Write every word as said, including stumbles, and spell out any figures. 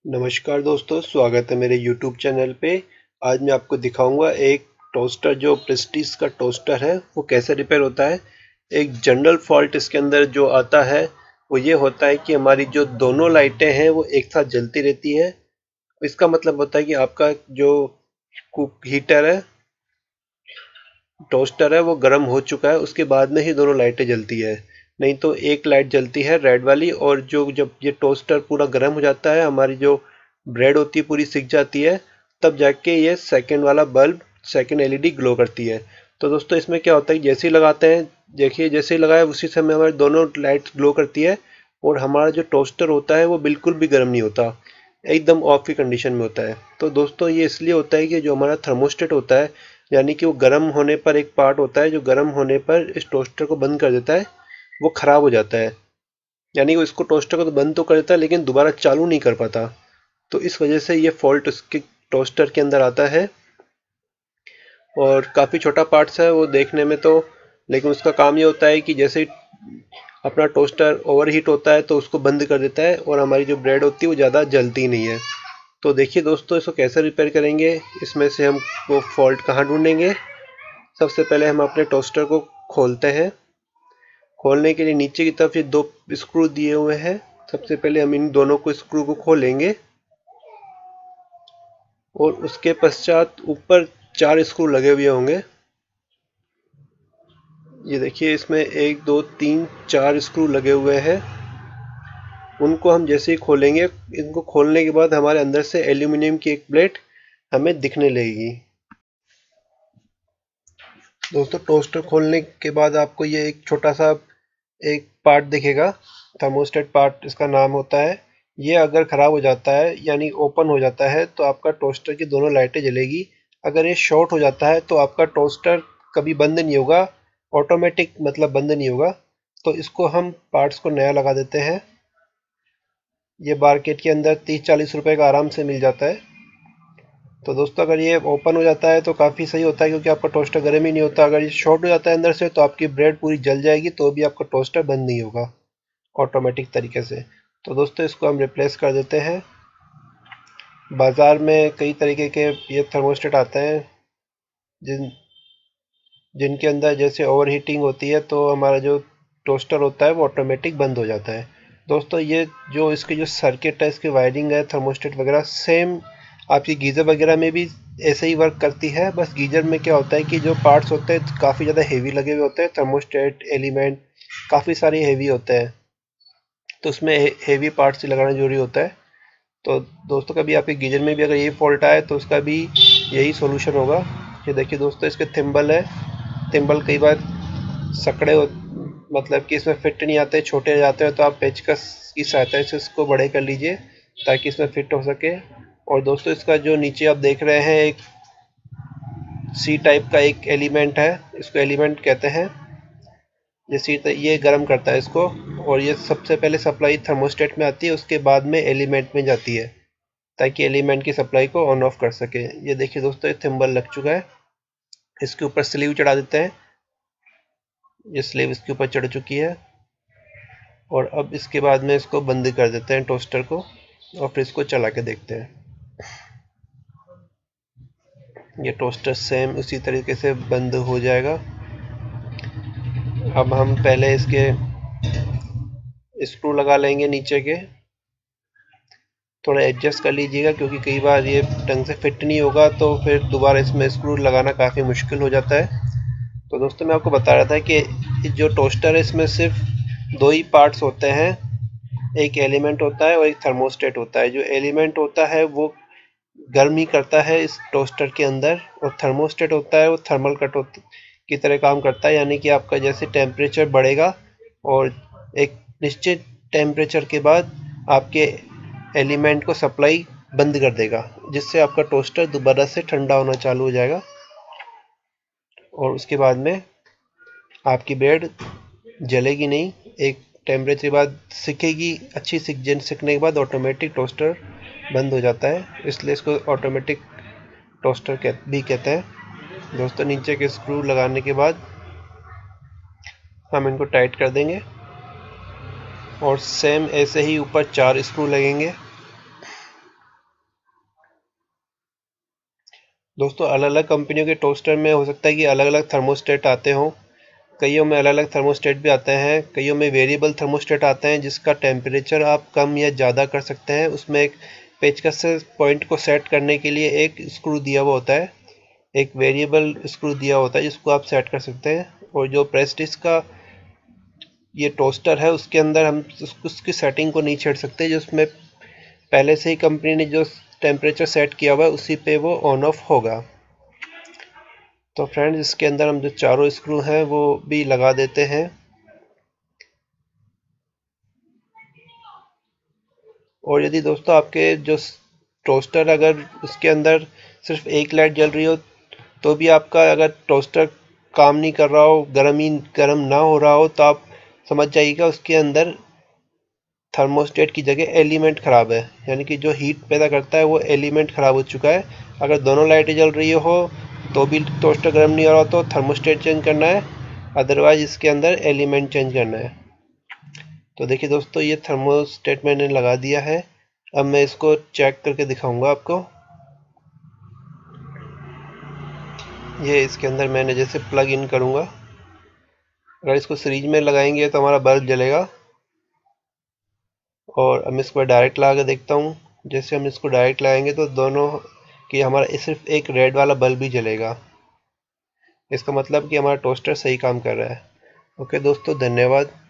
नमस्कार दोस्तों, स्वागत है मेरे यूट्यूब चैनल पे। आज मैं आपको दिखाऊंगा एक टोस्टर जो प्रेस्टीज का टोस्टर है वो कैसे रिपेयर होता है। एक जनरल फॉल्ट इसके अंदर जो आता है वो ये होता है कि हमारी जो दोनों लाइटें हैं वो एक साथ जलती रहती है। इसका मतलब होता है कि आपका जो कुक हीटर है, टोस्टर है, वो गर्म हो चुका है, उसके बाद में ही दोनों लाइटें जलती है। नहीं तो एक लाइट जलती है रेड वाली, और जो जब ये टोस्टर पूरा गर्म हो जाता है, हमारी जो ब्रेड होती है पूरी सिक जाती है, तब जाके ये सेकंड वाला बल्ब, सेकंड एलईडी ग्लो करती है। तो दोस्तों इसमें क्या होता है, जैसे ही लगाते हैं, देखिए जैसे ही लगाया उसी समय हमारी दोनों लाइट्स ग्लो करती है, और हमारा जो टोस्टर होता है वो बिल्कुल भी गर्म नहीं होता, एकदम ऑफ की कंडीशन में होता है। तो दोस्तों ये इसलिए होता है कि जो हमारा थर्मोस्टेट होता है, यानी कि वो गर्म होने पर एक पार्ट होता है जो गर्म होने पर इस टोस्टर को बंद कर देता है, वो खराब हो जाता है। यानी कि इसको टोस्टर को तो बंद तो कर देता है लेकिन दोबारा चालू नहीं कर पाता। तो इस वजह से ये फॉल्ट उसके टोस्टर के अंदर आता है। और काफ़ी छोटा पार्ट्स है वो देखने में तो, लेकिन उसका काम ये होता है कि जैसे ही अपना टोस्टर ओवरहीट होता है तो उसको बंद कर देता है, और हमारी जो ब्रेड होती है वो ज़्यादा जलती नहीं है। तो देखिए दोस्तों इसको कैसे रिपेयर करेंगे, इसमें से हम वो फॉल्ट कहाँ ढूंढेंगे। सबसे पहले हम अपने टोस्टर को खोलते हैं। खोलने के लिए नीचे की तरफ ये दो स्क्रू दिए हुए हैं। सबसे पहले हम इन दोनों को स्क्रू को खोलेंगे, और उसके पश्चात ऊपर चार स्क्रू लगे हुए होंगे। ये देखिए इसमें एक दो तीन चार स्क्रू लगे हुए हैं। उनको हम जैसे ही खोलेंगे, इनको खोलने के बाद हमारे अंदर से एल्यूमिनियम की एक प्लेट हमें दिखने लगेगी। दोस्तों टोस्टर खोलने के बाद आपको ये एक छोटा सा एक पार्ट दिखेगा, थर्मोस्टेट पार्ट इसका नाम होता है। ये अगर ख़राब हो जाता है यानी ओपन हो जाता है तो आपका टोस्टर की दोनों लाइटें जलेगी। अगर ये शॉर्ट हो जाता है तो आपका टोस्टर कभी बंद नहीं होगा, ऑटोमेटिक मतलब बंद नहीं होगा। तो इसको हम पार्ट्स को नया लगा देते हैं। ये मार्केट के अंदर तीस चालीस रुपए का आराम से मिल जाता है। तो दोस्तों अगर ये ओपन हो जाता है तो काफ़ी सही होता है, क्योंकि आपका टोस्टर गर्म ही नहीं होता। अगर ये शॉर्ट हो जाता है अंदर से तो आपकी ब्रेड पूरी जल जाएगी, तो भी आपका टोस्टर बंद नहीं होगा ऑटोमेटिक तरीके से। तो दोस्तों इसको हम रिप्लेस कर देते हैं। बाज़ार में कई तरीके के ये थर्मोस्टेट आते हैं जिन जिनके अंदर जैसे ओवर हीटिंग होती है तो हमारा जो टोस्टर होता है वो ऑटोमेटिक बंद हो जाता है। दोस्तों ये जो इसकी जो सर्किट है, इसकी वायरिंग है, थर्मोस्टेट वगैरह सेम आपकी गीज़र वगैरह में भी ऐसे ही वर्क करती है। बस गीज़र में क्या होता है कि जो पार्ट्स होते हैं काफ़ी ज़्यादा हेवी लगे हुए होते हैं, थर्मोस्टेट एलिमेंट काफ़ी सारे हेवी होते हैं, तो उसमें हेवी पार्ट्स लगाना जरूरी होता है। तो दोस्तों कभी आपके गीजर में भी अगर ये फॉल्ट आए तो उसका भी यही सॉल्यूशन होगा। ये देखिए दोस्तों इसके थिम्बल है, थिम्बल कई बार सकड़े हो, मतलब कि इसमें फिट नहीं आते, छोटे जाते हैं, तो आप पेचकस की सहायता से इसको बड़े कर लीजिए ताकि इसमें फिट हो सके। और दोस्तों इसका जो नीचे आप देख रहे हैं एक सी टाइप का एक एलिमेंट है, इसको एलिमेंट कहते हैं। ये सी ये गर्म करता है इसको, और ये सबसे पहले सप्लाई थर्मोस्टेट में आती है, उसके बाद में एलिमेंट में जाती है ताकि एलिमेंट की सप्लाई को ऑन ऑफ कर सके। ये देखिए दोस्तों ये थिम्बल लग चुका है। इसके ऊपर स्लीव चढ़ा देते हैं। ये स्लीव इसके ऊपर चढ़ चुकी है, और अब इसके बाद में इसको बंद कर देते हैं टोस्टर को, और फिर इसको चला के देखते हैं। ये टोस्टर सेम उसी तरीके से बंद हो जाएगा। अब हम पहले इसके स्क्रू लगा लेंगे नीचे के, थोड़ा एडजस्ट कर लीजिएगा क्योंकि कई बार ये ढंग से फिट नहीं होगा तो फिर दोबारा इसमें स्क्रू लगाना काफ़ी मुश्किल हो जाता है। तो दोस्तों मैं आपको बता रहा था कि जो टोस्टर है इसमें सिर्फ दो ही पार्ट्स होते हैं, एक एलिमेंट होता है और एक थर्मोस्टेट होता है। जो एलिमेंट होता है वो गर्म ही करता है इस टोस्टर के अंदर, और थर्मोस्टेट होता है वो थर्मल कट की तरह काम करता है, यानी कि आपका जैसे टेम्परेचर बढ़ेगा और एक निश्चित टेम्परेचर के बाद आपके एलिमेंट को सप्लाई बंद कर देगा, जिससे आपका टोस्टर दोबारा से ठंडा होना चालू हो जाएगा, और उसके बाद में आपकी ब्रेड जलेगी नहीं। एक टेम्परेचर के बाद सिकेगी, अच्छी सिक जन सिकने के बाद ऑटोमेटिक टोस्टर बंद हो जाता है, इसलिए इसको ऑटोमेटिक टोस्टर कह, भी कहते हैं। दोस्तों नीचे के स्क्रू लगाने के बाद हम इनको टाइट कर देंगे, और सेम ऐसे ही ऊपर चार स्क्रू लगेंगे। दोस्तों अलग अलग कंपनियों के टोस्टर में हो सकता है कि अलग अलग थर्मोस्टेट आते हों। कईयों में अलग अलग थर्मोस्टेट भी आते हैं, कईयों में वेरिएबल थर्मोस्टेट आते हैं जिसका टेम्परेचर आप कम या ज़्यादा कर सकते हैं। उसमें एक पेचकस से पॉइंट को सेट करने के लिए एक स्क्रू दिया हुआ होता है, एक वेरिएबल स्क्रू दिया होता है जिसको आप सेट कर सकते हैं। और जो प्रेस्टीज का ये टोस्टर है उसके अंदर हम उसकी सेटिंग को नहीं छेड़ सकते, जिसमें पहले से ही कंपनी ने जो टेम्परेचर सेट किया हुआ है उसी पे वो ऑन ऑफ होगा। तो फ्रेंड्स इसके अंदर हम जो चारों स्क्रू हैं वो भी लगा देते हैं। और यदि दोस्तों आपके जो टोस्टर अगर उसके अंदर सिर्फ एक लाइट जल रही हो तो भी आपका अगर टोस्टर काम नहीं कर रहा हो, गर्म ही गर्म ना हो रहा हो, तो आप समझ जाइएगा उसके अंदर थर्मोस्टेट की जगह एलिमेंट ख़राब है, यानी कि जो हीट पैदा करता है वो एलिमेंट ख़राब हो चुका है। अगर दोनों लाइटें जल रही हो तो भी टोस्टर गर्म नहीं हो रहा तो थर्मोस्टेट चेंज करना है, अदरवाइज इसके अंदर एलिमेंट चेंज करना है। तो देखिए दोस्तों ये थर्मोस्टेट मैंने लगा दिया है। अब मैं इसको चेक करके दिखाऊंगा आपको। ये इसके अंदर मैंने जैसे प्लग इन करूंगा, अगर इसको सीरीज में लगाएंगे तो हमारा बल्ब जलेगा। और अब मैं इसको डायरेक्ट लगा के देखता हूँ। जैसे हम इसको डायरेक्ट लगाएंगे तो दोनों कि हमारा सिर्फ एक रेड वाला बल्ब ही जलेगा। इसका मतलब कि हमारा टोस्टर सही काम कर रहा है। ओके दोस्तों, धन्यवाद।